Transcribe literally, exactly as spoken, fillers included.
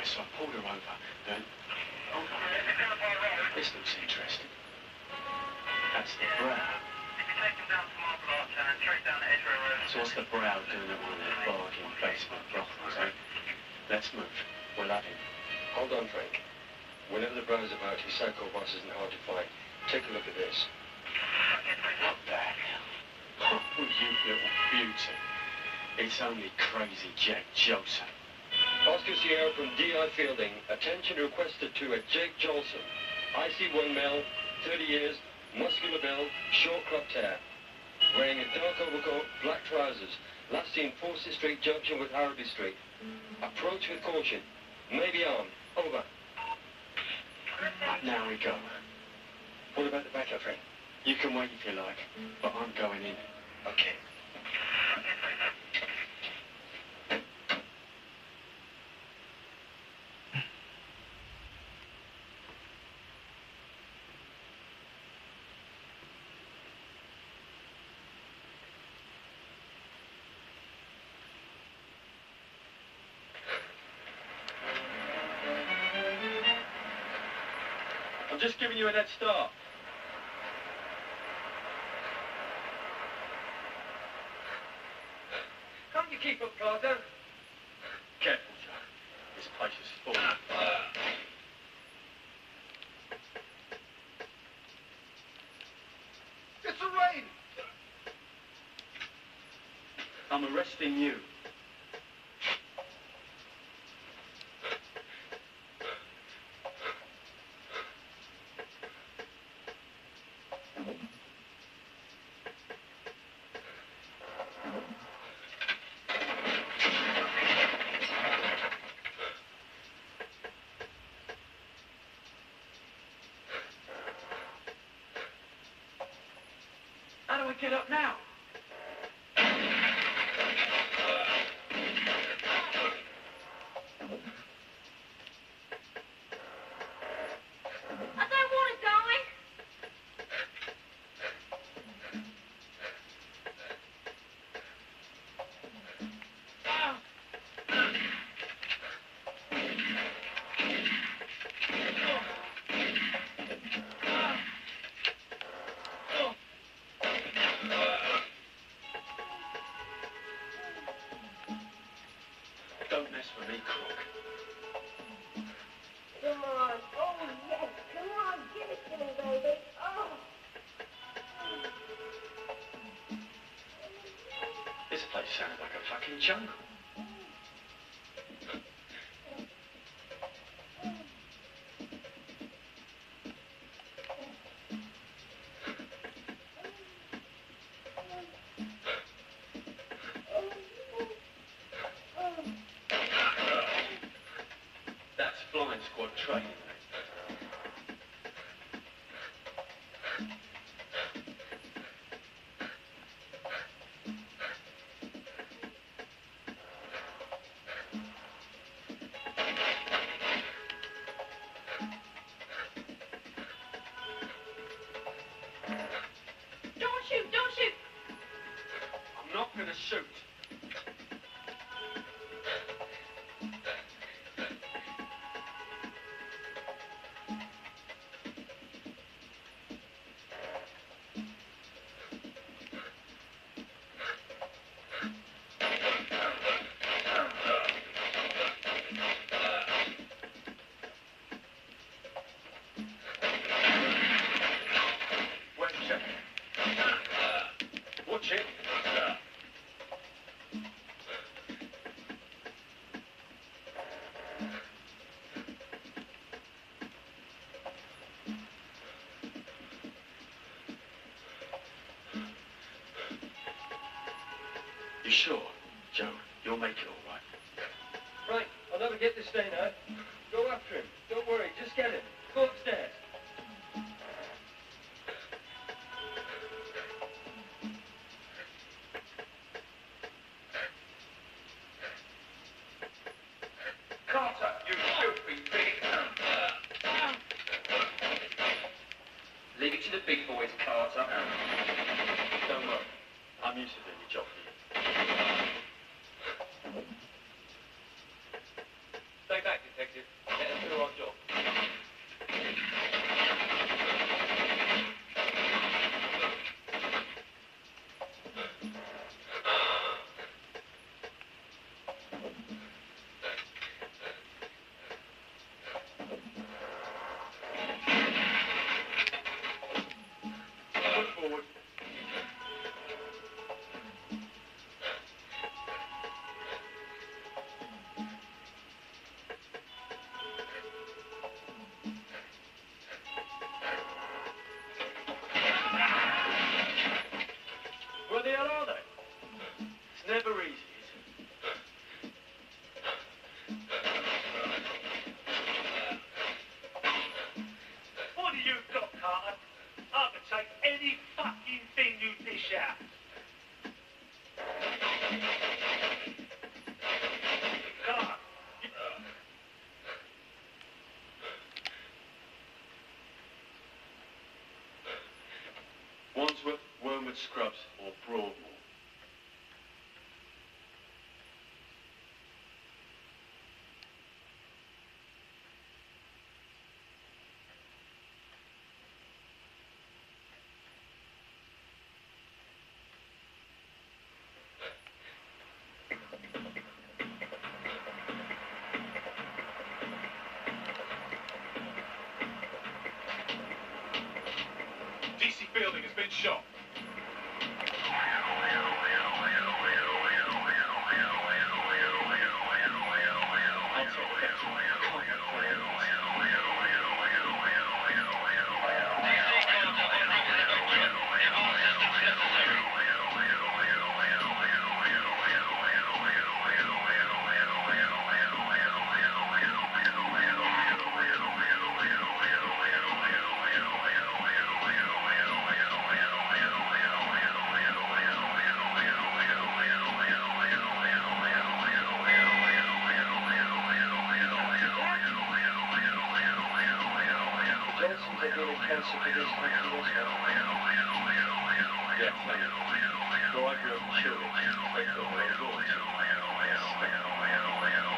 so I pulled her over. Then, hold on. This looks interesting. That's the brow. So what's the brow doing at one of their bargain basement brothels, eh? Let's move. We'll have him. Hold on, Frank. Whenever the brow's about, his psycho boss isn't hard to find. Take a look at this. What the hell? Oh, you little beauty. It's only crazy Jack Jolson. Oscar Sierra from D I Fielding. Attention requested to a Jake Jolson. I C one male, thirty years, muscular build, short cropped hair. Wearing a dark overcoat, black trousers. Last seen Forsyth Street junction with Harrowby Street. Approach with caution. Maybe armed. Over. Now we go. What about the backup, Frank? You can wait if you like, but I'm going in. Okay. I'm just giving you a head start. Can't you keep up, Carter? Careful, Joe. This place is full. It's a raid! I'm arresting you. How do I get up now? Don't mess with me, crook. Come on. Oh, yes. Come on. Give it to me, baby. Oh. This place sounds like a fucking jungle. That's flying squad training, mate. Don't shoot. Don't shoot. I'm not gonna shoot. Watch it. You sure, Joe? You'll make it all right. Right, I'll never get this thing out. Go after him. Don't worry, just get him. Go upstairs. Carter, you filthy pig! Leave it to the big boys, Carter. Don't worry. I'm used to doing your job for you. Stay back, Detective. Scrubs or Broadmoor? D C Fielding has been shot. Johnsons have been in concert with this country as well. Yeah, thank you. Well, I grew up in Chile. They thought they were gorgeous.